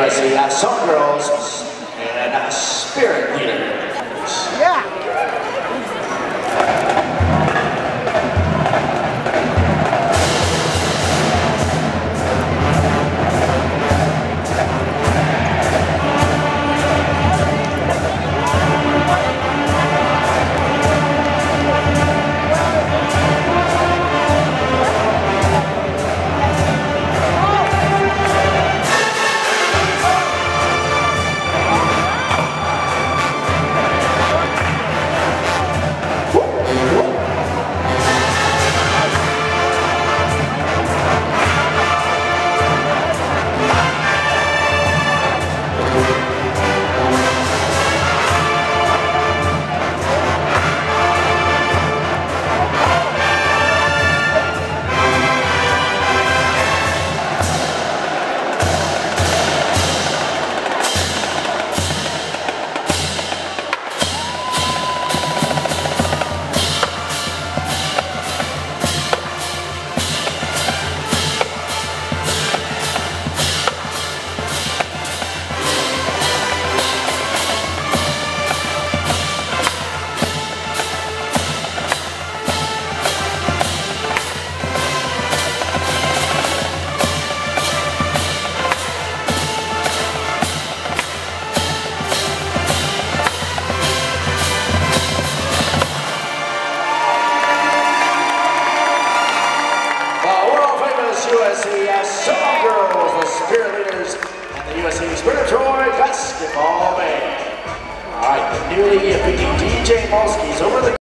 USC Song Girls and Spirit Leader. Yeah. USC Song Girls, the Spirit Leaders, and the USC Spirit Basketball Band. All right, the newly defeating DJ Molsky's over the